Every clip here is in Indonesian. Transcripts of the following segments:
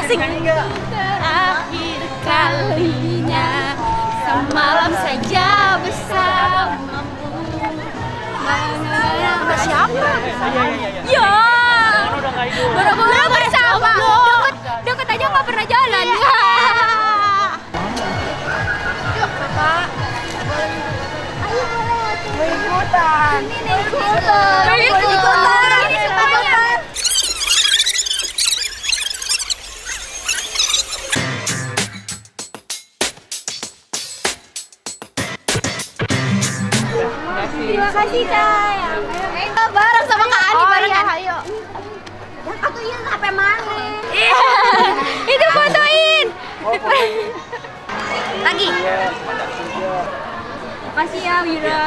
asik. Terakhir kalinya semalam saja bersamamu. Siapa? Ya. Boro-boro bersama. Deket aja nggak pernah jalan. Yuk, Kakak. Ayo boleh. Ikutan. Ini ikutan. Ini semuanya. Terima kasih, Cay. Bareng sama Kak Ani barengan. Ayo. Aku iya sampai mana? Itu fotoin. Lagi. Makasih ya, Wira.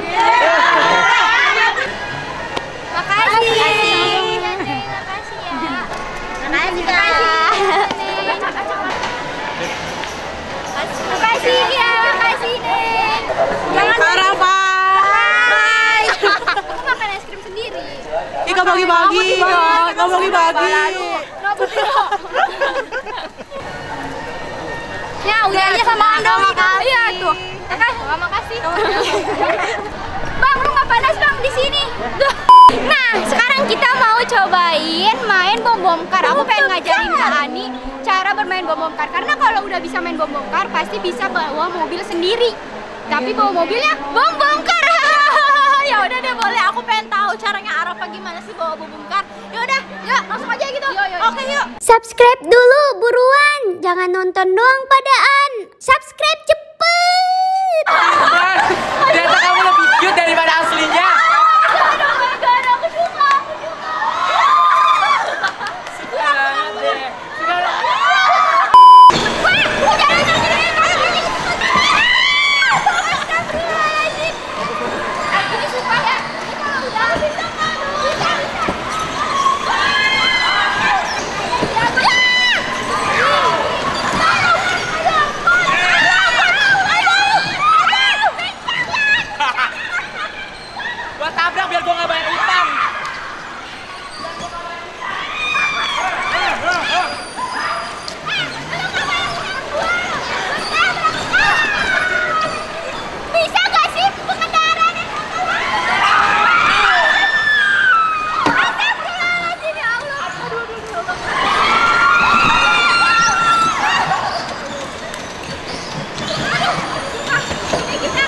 Makasih. Makasih ya. Makasih ya. Makasih deh. Jangan marah, Pak. Aku makan es krim sendiri. Ika bagi-bagi. Ika bagi-bagi. Ya, udah aja sama Ando. Iya tuh. Makasih. Bang, lu nggak panas bang di sini? Nah, sekarang kita mau cobain main bom kar. Aku pengen ngajarin Kak Ani cara bermain bom kar. Karena kalau udah bisa main bom kar, pasti bisa bawa mobil sendiri. Tapi bawa mobilnya bom kar. Ya udah deh, boleh. Aku pengen tahu caranya Arafa gimana sih bawa bom kar. Ya udah, yuk langsung aja gitu. Oke, yuk. Subscribe dulu buruan. Jangan nonton doang padaan. Subscribe cepet. Ternyata kamu lebih cute daripada aslinya. Gua tabrak biar gua nggak bayar utang. Bisa gak sih pengendaraan ini? Astagfirullahaladzim, ya Allah. Ini kita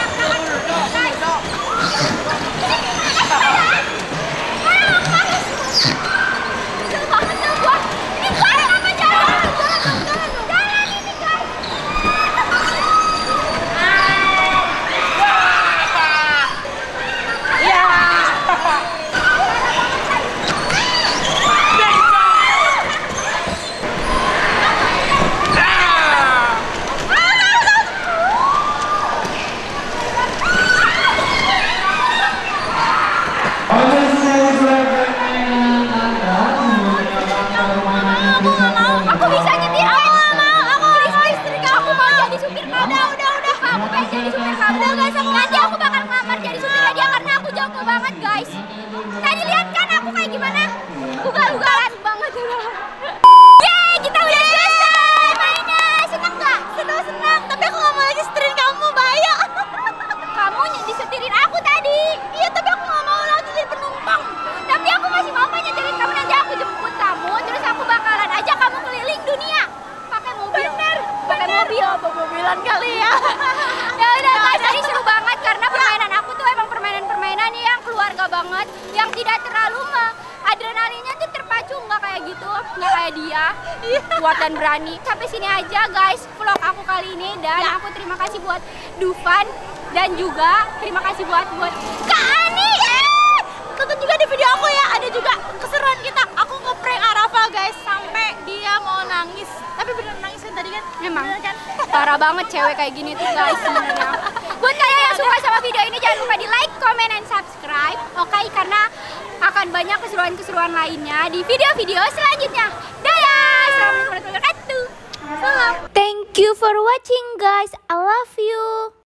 aku bisa nyetir, aku nggak mau, aku listrik, aku mau jadi supir kamu. Udah, aku pengen jadi supir kamu. Nanti aku bakal ngelamar jadi supir dia karena aku jago banget guys. Tadi lihat kan aku kayak gimana? Ugal-ugalan banget. Yeay, kita udah selesai mainnya. Seneng nggak? Seneng. Tapi aku nggak mau lagi setirin kamu, bahaya. Kamu disetirin aku tadi. Iya, tapi aku nggak mau lagi jadi penumpang. Tapi aku masih mau nyetirin kamu, nanti aku jemput kamu, terus aku bakalan ajak kamu keliling dunia pakai mobil. Pakai mobil, mobilan kali ya. Ya udah guys, tadi seru banget karena permainan aku tuh emang permainan yang keluarga banget, yang tidak terlalu adrenalinnya tuh terpacu, nggak kayak gitu, nggak kayak dia. Kuat dan berani. Sampai sini aja guys vlog aku kali ini, dan aku terima kasih buat Dufan dan juga terima kasih buat Kak Ani. Tonton juga di video aku ya, ada juga keseruan kita. Aku ngeprank Arafa guys sampai dia mau nangis. Tapi bener nangis kan tadi kan? Memang kan? Parah banget cewek kayak gini tuh guys sebenarnya. Buat kalian yang suka sama video ini, jangan lupa di like, comment, and subscribe. Oke, karena akan banyak keseruan-keseruan lainnya di video-video selanjutnya. Dadah! Assalamualaikum warahmatullahi wabarakatuh. Thank you for watching guys. I love you.